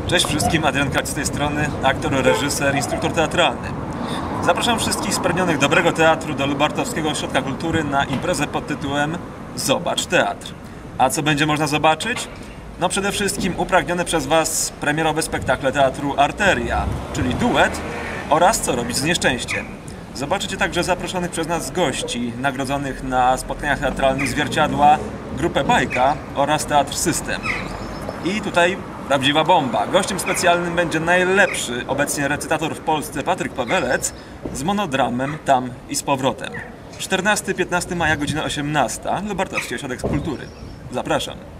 Cześć wszystkim, Adrian Kać z tej strony, aktor, reżyser, instruktor teatralny. Zapraszam wszystkich spragnionych dobrego teatru do Lubartowskiego Ośrodka Kultury na imprezę pod tytułem Zobacz Teatr. A co będzie można zobaczyć? No przede wszystkim upragnione przez Was premierowe spektakle teatru Arteria, czyli duet oraz Co robić z nieszczęściem. Zobaczycie także zaproszonych przez nas gości, nagrodzonych na spotkaniach teatralnych Zwierciadła, grupę Bajka oraz Teatr System. I tutaj prawdziwa bomba. Gościem specjalnym będzie najlepszy obecnie recytator w Polsce Patryk Pawelec z monodramem Tam i z powrotem. 14-15 maja, godzina 18, Lubartowski Ośrodek Kultury. Zapraszam.